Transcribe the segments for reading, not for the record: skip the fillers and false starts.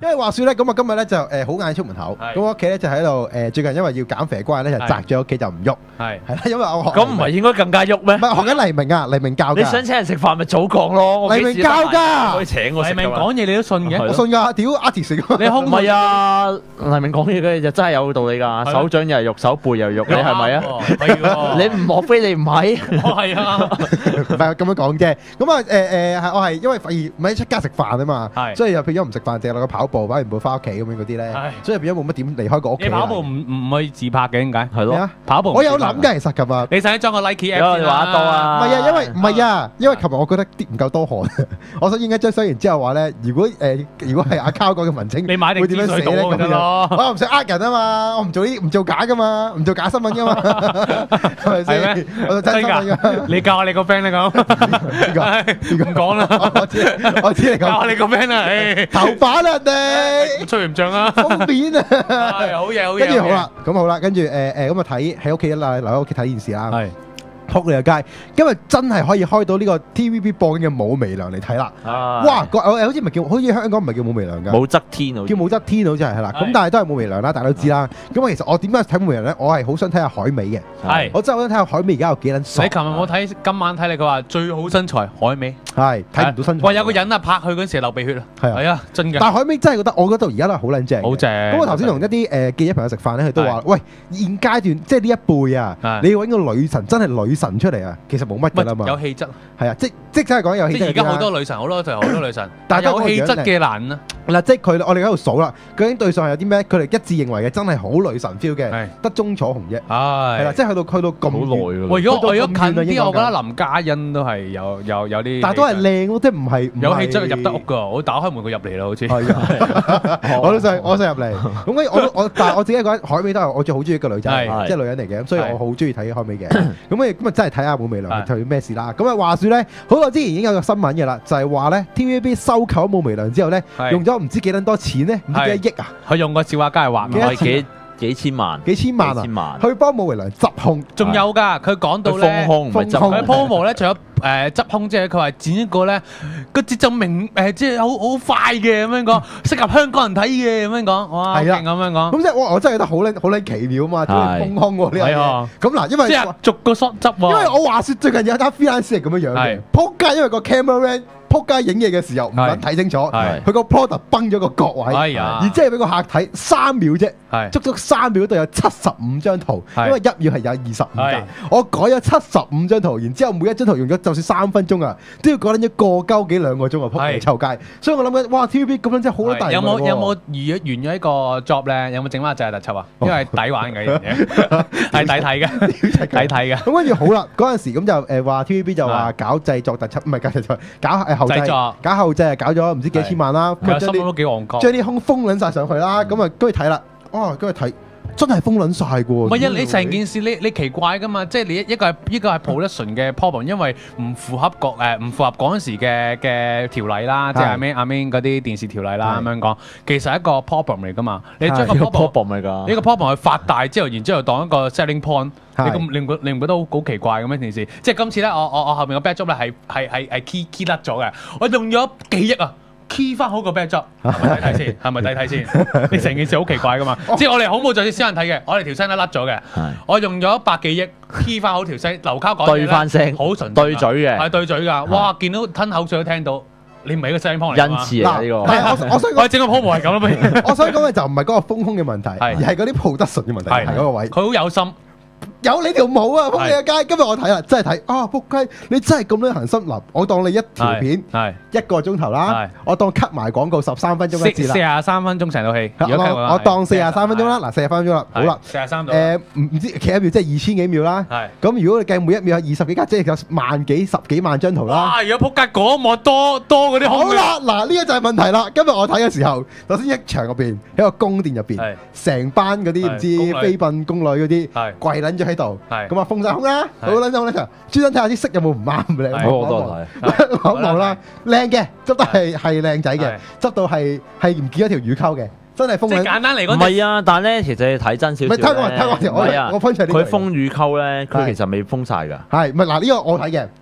因為話説咧，咁我今日咧就好晏出門口，咁我屋企咧就喺度最近因為要減肥嘅關係咧，就宅咗屋企就唔喐。係啦，因為我學咁唔係應該更加喐咩？ 唔係學緊黎明啊，黎明教㗎。 你想請人食飯咪早講咯。 黎明教㗎， 可以請我食。 黎明講嘢你都信嘅？ 我信㗎，屌 artist 你唔係啊？黎明講嘢嘅就真係有道理㗎，手掌又係肉，手背又係肉，你係咪啊？你唔莫非你唔係？ 我係啊， 唔係咁樣講啫。咁啊係我係因為發現唔係出街食飯啊嘛，所以又變咗唔食飯，淨係落個跑步，跑完步翻屋企咁樣嗰啲咧，所以變咗冇乜點離開過屋企。 你跑步唔可以自拍嘅點解？ 係咯， 跑步我有諗㗎，其實琴日你使裝個 Nike app 你話得多啊？ 唔係啊，因為琴日我覺得啲唔夠多汗，我想影一張相，然之後話咧，如果係阿 Cow 講嘅文青， 你買定會點樣寫咧咁樣？我唔想呃人啊嘛，我唔做假㗎嘛，唔做假新聞㗎嘛，係咪先？我做真新聞㗎。 你教下你個 friend 啦咁，唔講啦， 我知你教下你個 friend 啦， 頭版啊人哋吹唔漲啊， 封面啊， 好嘢， 跟住好啦，跟住咁啊睇喺屋企啦，留喺屋企睇電視啦。撲你個街，今日真係可以開到呢個 TVB 播緊嘅《武媚娘》嚟睇啦！哇，好似唔係叫，好似香港唔係叫武媚娘㗎， 武則天好似叫武則天好似係啦。咁但係都係武媚娘啦，大家都知啦。咁其實我點解睇武媚娘咧？我係好想睇下海美嘅，我真係好想睇下海美而家有幾撚爽。 你琴日冇睇，今晚睇你佢話最好身材海美， 係睇唔到身材。 哇！有個人啊拍佢嗰陣時流鼻血啊，係啊，真嘅。 但係海美真係覺得，我覺得而家都係好撚正， 好正。 咁我頭先同一啲記者朋友食飯咧，佢都話：喂，現階段即係呢一輩啊，你要揾個女神，真係女神出嚟啊！其實冇乜㗎啦嘛， 有氣質係啊，即真係講有氣質。 即係而家好多女神，好多女神，但係有氣質嘅難啊！ 嗱，即係佢，我哋喺度數啦，究竟對上係有啲咩？佢哋一致認為嘅真係好女神 feel 嘅，得鐘楚紅啫。係啦，即係去到咁耐㗎。 如果近啲，我覺得林嘉欣都係有啲， 但係都係靚咯，即係唔係有氣質入得屋㗎。我打開門佢入嚟啦，好似。 我想入嚟。咁跟住但係我自己覺得海美都係我最好中意一個女仔，即係女人嚟嘅，咁所以我好中意睇海美嘅。咁真係睇下武媚娘係咩事啦。咁啊話説咧，好耐之前已經有個新聞嘅啦，就係話咧 TVB 收購武媚娘之後咧，用咗唔知幾多錢咧，唔知幾多億啊！ 佢用個笑話梗係話幾千萬去幫武媚娘執胸， 仲有㗎。佢講到咧，佢 promo 咧，除咗執胸之外，佢話剪一個咧個節奏即係好快嘅咁樣講，適合香港人睇嘅咁樣講，哇，勁咁樣講。 咁即係我真係覺得好撚奇妙啊嘛，點解豐胸喎呢樣嘢？咁嗱，因為即係逐個梳執喎。 因為我話説最近有單 freelance 係咁樣樣嘅，撲街，因為個 cameraman。撲街影嘢嘅時候唔撚睇清楚，佢個 product 崩咗個角位，而即係俾個客睇3秒啫，足3秒都有75張圖，因為1秒係有25格，我改咗75張圖，然之後每一張圖用咗就算3分鐘啊，都要改緊1個幾2個鐘啊，撲街臭街，所以我諗緊，哇 TVB 咁樣真係好大。 有冇完咗一個 job 咧？有冇整翻就係特輯啊？因為抵玩嘅呢樣嘢，係抵睇嘅，抵睇嘅。咁跟住好啦，嗰陣時咁就話 TVB 就話搞製作特輯，唔係搞製作，搞製作搞後製搞咗唔知幾千萬啦， 咁新聞都幾戇鳩， 將啲胸封撚晒上去啦，咁啊跟住睇啦，跟住睇真係封撚晒嘅喎。 唔係啊，你成件事你奇怪噶嘛，即係你一個係 production 嘅 problem， 因為唔符合嗰陣時嘅條例啦，即係阿 Min 嗰啲電視條例啦咁樣講，其實係一個 problem 嚟噶嘛。你將個 problem 嚟㗎，呢個 problem 去發大之後，然之後當一個 selling point。你唔覺得好奇怪嘅咩件事？即係今次咧，我後面個 backdrop 咧係 key 甩咗嘅，我用咗幾億啊 key 翻好個 backdrop， 係咪睇先？你成件事好奇怪噶嘛？即係我哋好冇在先人睇嘅，我哋條聲都甩咗嘅，我用咗100幾億 key 翻好條聲，劉卡講對翻聲， 好純對嘴嘅， 係對嘴㗎，哇！見到吞口水都聽到。你唔係一個聲幫嚟㗎嘛？ 恩賜啊呢個， 我想我整個 promo 係咁啦，不如我想講嘅就唔係嗰個豐胸嘅問題，而係嗰啲 production嘅問題，係嗰個位。 佢好有心。 有你條毛啊！仆你個街，今日我睇啦，真係睇啊！仆街，你真係咁樣恆心嗱，我當你一條片1個鐘頭啦，我當 cut 埋廣告13分鐘一節啦 ，43分鐘成套戲。 我當43分鐘啦，嗱40分鐘啦，好啦 ，43度。 唔知幾多秒，即係2000幾秒啦。咁如果你計每一秒有20幾格，即係有10幾萬張圖啦。 哇！如果仆街嗰幕多嗰啲好啦，嗱呢個就係問題啦。今日我睇嘅時候，首先一場入邊喺個宮殿入邊，成班嗰啲唔知妃嬪宮女嗰啲跪撚咗喺度，咁啊封晒胸啦，好撚咗咧就專登睇下啲色有冇唔啱嘅咧，我望啦，靚嘅，執得係靚仔嘅，執到係唔見咗條乳溝嘅，真係封緊。 即係簡單嚟講， 唔係啊，但係咧其實你睇真少少。 睇我，我分出嚟。 佢封乳溝咧，佢其實未封晒㗎。 係，唔係嗱呢個我睇嘅。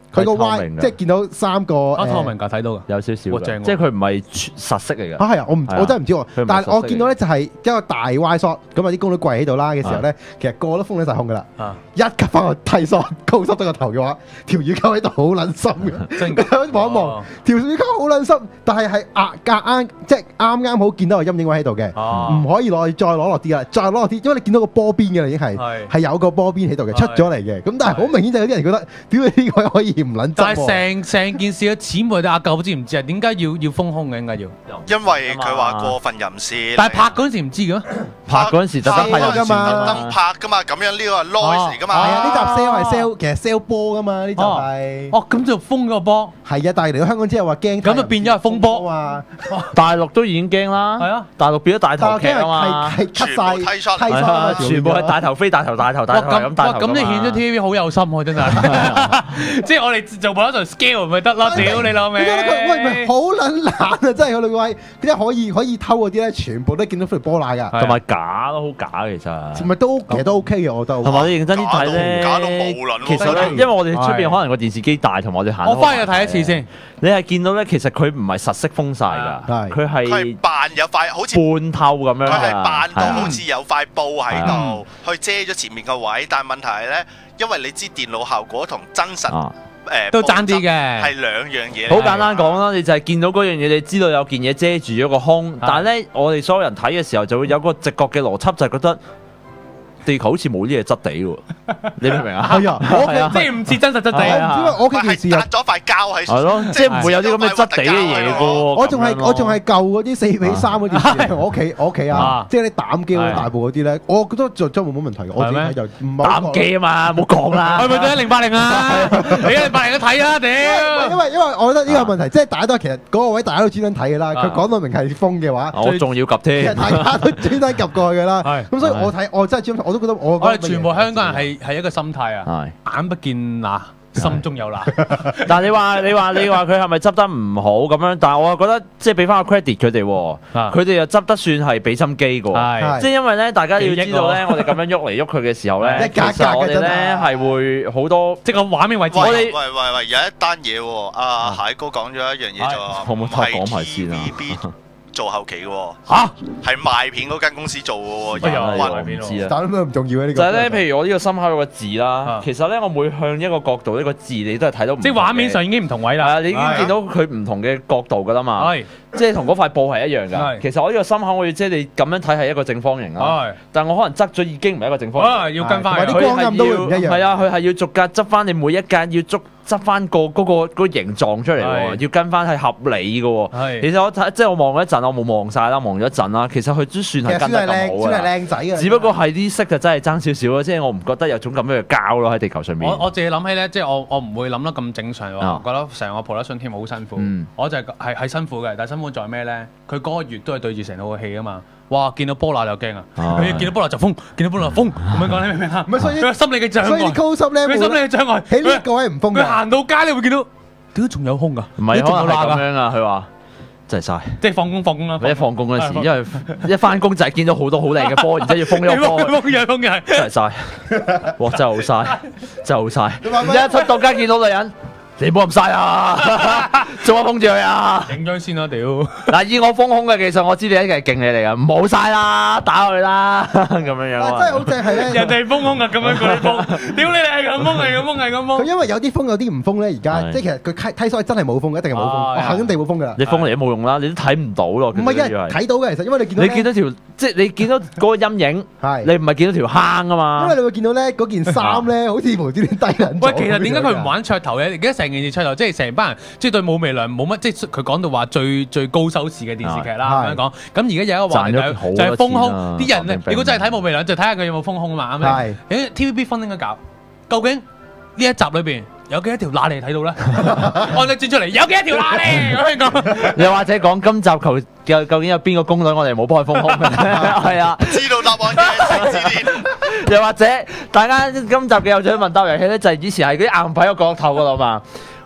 佢個 Y 即係見到3個透明㗎，睇到㗎， 有少少，即係佢唔係實色嚟嘅。 係啊，我真係唔知喎。但係我見到咧就係一個大 Y shot，咁啊啲公女跪喺度啦嘅時候咧，其實個個都封咗曬控㗎啦。一及翻個低 shot 高濕咗個頭嘅話，條乳溝喺度好撚深嘅。真嘅，望一望條乳溝好撚深，但係夾硬即係啱好見到個陰影位喺度嘅，唔可以再攞落啲啦，再攞落啲，因為你見到個波邊嘅啦，已經係有個波邊喺度嘅，出咗嚟嘅。咁但係好明顯就有啲人覺得，屌你呢個可以唔撚執。 但係成件事嘅始末，阿舅知唔知啊？點解要封控嘅？應該要， 因為佢話過分淫褻。 但係拍嗰陣時唔知嘅咩？ 拍嗰陣時特登拍㗎嘛， 特登拍㗎嘛，咁樣呢個係 noise 嚟㗎嘛。係啊，呢集 sell 係 sell，其實 sell 波㗎嘛，呢集係。 咁就封個波。 係啊，但係嚟到香港之後話驚。 咁就變咗係封波啊！ 大陸都已經驚啦。係啊，大陸變咗大頭劇啊嘛， 係 cut 晒， 全部係大頭飛、大頭咁大頭。 咁你顯咗 TVB 好有心喎，真係。即係我哋做某一場 scale 咪得咯，屌你老味！ 喂，咪好撚懶啊！真係佢兩位，點解可以偷嗰啲咧？全部都見到條波乸㗎， 同埋假都好假其實。 咪都其實都 OK 嘅，我覺得。 同埋你認真啲睇咧， 假到冇撚。 其實咧，因為我哋出邊可能個電視機大，同埋我哋行。 我翻去睇一次先。 你係見到咧，其實佢唔係實色封晒㗎，佢係扮有塊好似半透咁樣㗎。 佢係扮到好似有塊布喺度，去遮咗前面個位。但係問題係咧，因為你知電腦效果同真實都爭啲嘅， 係兩樣嘢。 好簡單講啦，你就係見到嗰樣嘢，你知道有件嘢遮住咗個胸，但係咧，我哋所有人睇嘅時候就會有個直覺嘅邏輯，就係覺得地球好似冇啲嘢質地喎，你明唔明啊？ 係啊， 即係唔似真實質地啊！ 因為我屋企搭咗塊膠喺， 係咯，即係唔會有啲咁嘅質地嘅嘢嘅喎。 我仲係舊嗰啲4:3嗰電視，我屋企啊，即係啲膽機嗰啲大部嗰啲咧，我覺得就真冇乜問題嘅。我自己睇就唔係膽機啊嘛，冇講啦。 係咪對1080啊？你1080都睇啊屌！ 因為我覺得呢個問題，即係大家都其實嗰個位大家都專登睇嘅啦。佢講到明係封嘅話， 我仲要及添， 大家都專登及過去嘅啦。咁所以我真係專登，我都覺得我哋全部香港人係一個心態啊，眼不見嗱，心中有嗱。 但係你話佢係咪執得唔好咁樣？但係我又覺得即係俾翻個 credit 佢哋喎，佢哋又執得算係俾心機嘅。即係因為咧，大家要知道咧，我哋咁樣喐嚟喐去嘅時候咧，其實我哋咧係會好多即係個畫面位置。 喂，有一單嘢喎，阿蟹哥講咗一樣嘢就可唔可以講埋先啊？ 做後期嘅喎，係賣片嗰間公司做嘅喎， 我唔知啊。 但係咩唔重要嘅呢個？ 就係咧，譬如我呢個心口有個字啦，其實咧我每向一個角度呢個字你都係睇到唔同嘅。 即係畫面上已經唔同位啦， 你已經見到佢唔同嘅角度㗎啦嘛。即係同嗰塊布係一樣㗎。其實我呢個心口，我即係你咁樣睇係一個正方形啦。但係我可能側咗已經唔係一個正方形。 要跟翻啲光暗都會唔一樣。 係啊，佢係要逐格執翻你每一格，要執翻個形狀出嚟喎，要跟翻係合理嘅喎。其實我望咗一陣，我冇望晒啦，望咗一陣啦。其實佢都算係跟得咁好嘅。 算係靚仔嘅。 只不過係啲色就真係爭少少咯，即係我唔覺得有種咁樣嘅膠咯喺地球上面。 我自己諗起咧，即係我唔會諗得咁正常喎，覺得成個 production team 好辛苦。我就係辛苦嘅，但係辛苦在咩咧？佢嗰個月都係對住成套戲啊嘛。哇！見到波乸就驚啊！佢見到波乸就瘋，見到波乸就瘋咁樣講，你明唔明啊？唔係，所以佢心理嘅障礙， 所以 close 咧， 佢心理嘅障礙喺呢個位唔瘋嘅。 佢行到街你會見到，點解仲有空㗎？ 唔係可能係咁樣啊！佢話真係嘥， 即係放工啦！ 一放工嗰時，因為一翻工就係見到好多好靚嘅波，然之後要封咗波， 封嘅真係嘥！哇！真係好嘥，真係好嘥！一出到街見到女人。你冇咁嘥啊！做乜封住佢啊？ 影張先啦，屌！ 嗱，以我封空嘅技術，我知你一定係勁你嚟噶，唔好嘥啦，打佢啦，咁樣樣。 真係好正係咧， 人哋封空啊，咁樣佢封，屌你係咁封，係咁封，係咁封。 佢因為有啲封，有啲唔封咧。而家即係其實佢睇所謂真係冇封，一定係冇封，我肯定冇封噶啦。 你封嚟都冇用啦，你都睇唔到咯。 唔係嘅，睇到嘅其實，因為你見到條，即係你見到嗰個陰影，你唔係見到條坑啊嘛。 因為你會見到咧嗰件衫咧，好似無端端低人。 喂，其實點解佢唔玩噱頭嘅？而家成件事噱頭，即係成班人即係對武媚娘冇乜，即係佢講到話最高收視嘅電視劇啦咁樣講。咁而家有一個話題就係封空，啲人咧，如果真係睇武媚娘，就睇下佢有冇封空啊嘛。啱啱？TVB 分應該搞，究竟呢一集裏邊有幾多條罅你睇到咧？我哋轉出嚟有幾多條罅咧？咁樣講。 又或者講今集究竟有邊個宮女我哋冇幫佢封空？係啊， 知道答案嘅請指點。 又或者大家今集嘅有獎問答遊戲咧，就係以前係嗰啲硬幣個角落頭嗰度嘛。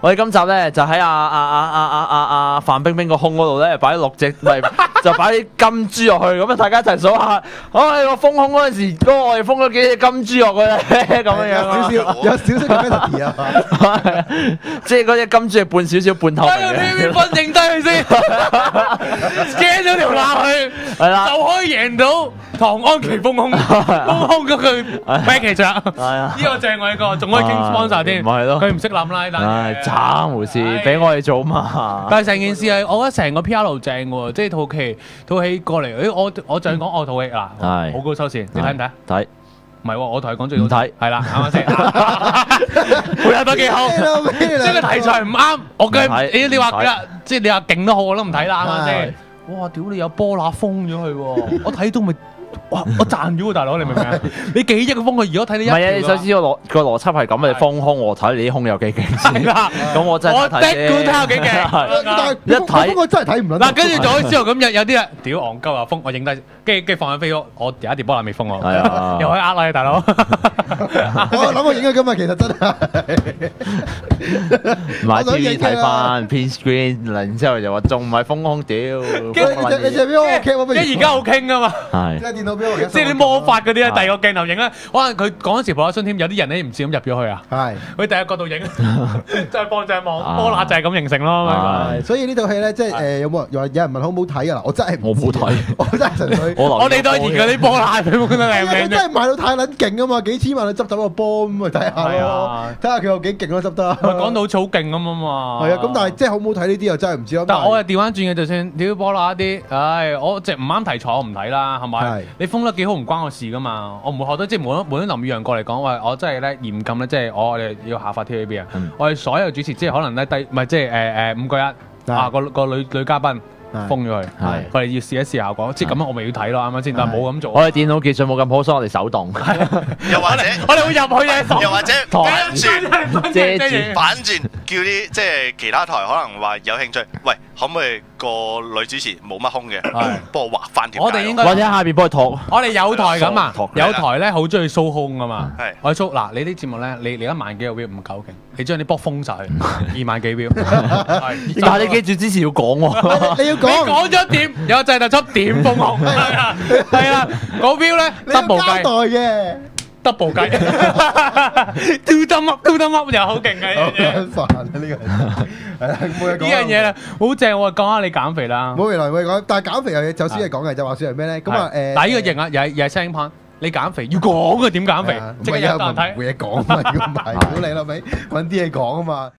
我哋今集咧就喺范冰冰個胸嗰度咧擺6隻，唔係就擺啲金豬落去，咁啊大家一齊數下，我封胸嗰陣時，我哋封咗幾隻金豬落去咧，咁樣樣有少少嘅 melody 啊， 即係嗰隻金豬係半少少半透明嘅。 分剩低佢先，遮咗條罅去， 係啦， 就可以贏到唐安琪封胸，封胸嗰句 package。係啊，呢個正我呢個，仲可以傾 sponsor 添。 咪係咯， 佢唔識諗啦，但係慘無事，俾我哋做嘛。 但係成件事係，我覺得成個 PR 正喎，即係套戲過嚟，我就係講我套戲啦，好高收視，你睇唔睇？ 睇。 唔係喎，我同佢講最好睇， 係啦，啱唔啱先？配合得幾好，即係個題材唔啱，我嘅你話即係你話勁都好，我都唔睇啦，啱唔啱先？哇！屌你有波乸封咗佢喎，我睇到咪〜哇！我賺咗喎，大佬，你明唔明啊？你幾億個封佢，如果睇你一條，唔係啊！你首先個邏輯係咁，你封胸，我睇你啲胸有幾勁先。咁我真係睇睇下幾勁。 一睇我真係睇唔到。 嗱，跟住就之後咁有啲啊，屌戇鳩啊封，我影低，跟住放喺 Facebook，我有一碟波乸未封我，又可以呃你大佬。 我諗我影咗今日其實真係。 買 TV 睇翻 print screen，然之後就話仲唔係封胸屌。 你隻邊個 cam 我而家好傾噶嘛？ 係。 即係啲魔法嗰啲咧，第二個鏡頭影咧，可能佢嗰陣時播咗新添，有啲人咧唔知咁入咗去啊。係，佢第一角度影，再放就係望波乸就係咁形成咯。 係，所以呢套戲咧，即係有冇有人問好唔好睇㗎啦？我真係我冇睇， 我真係純粹我哋都係研究啲波乸，佢冇覺得靚唔靚啫？ 真係賣到太撚勁啊嘛！幾千萬去執走個波咁咪睇下咯，睇下佢有幾勁咯，執得。 講到好似好勁咁啊嘛。係啊，咁但係即係好唔好睇呢啲又真係唔知咯。 但係我又調翻轉嘅，就算屌波乸啲，唉，我即係唔啱題材，我唔睇啦，係咪？你封得幾好唔關我事噶嘛，我唔會學得即係無端林宇陽過嚟講話，我真係咧嚴禁咧，即係我哋要下發 TVB 啊！我哋所有主持即係可能咧唔係即係5個1啊個女嘉賓封咗佢，佢哋要試一試效果，即係咁樣我咪要睇咯，啱唔啱先？但係冇咁做。 我哋電腦技術冇咁好，所以我哋手動。 又或者我哋會入去嘅， 又或者反轉叫啲即係其他台可能話有興趣，喂，可唔可以個女主持冇乜胸嘅，幫我畫翻條？ 我哋應該或者下邊幫佢托。 我哋有台咁啊，有台咧好中意 show 胸噶嘛。 係， 我 show 嗱，你啲節目咧，你1萬幾個 view 唔夠勁，你將啲波封晒佢，2萬幾 view。 但係你記住之前要講喎， 你要講。 你講咗點？有製特輯點封胸？係啊，嗰 view 咧 double 計嘅。double 計，do them up，do them up 又好勁嘅呢樣嘢。 煩啊呢個，呢樣嘢咧好正，我講下你減肥啦。 冇未來會講，但係減肥有嘢就先係講嘅，就話算係咩咧？咁啊嗱呢個型啊，又係 selling point。你減肥要講嘅點減肥？即係有人睇， 冇嘢講啊嘛，如果唔係，屌你老味，揾啲嘢講啊嘛。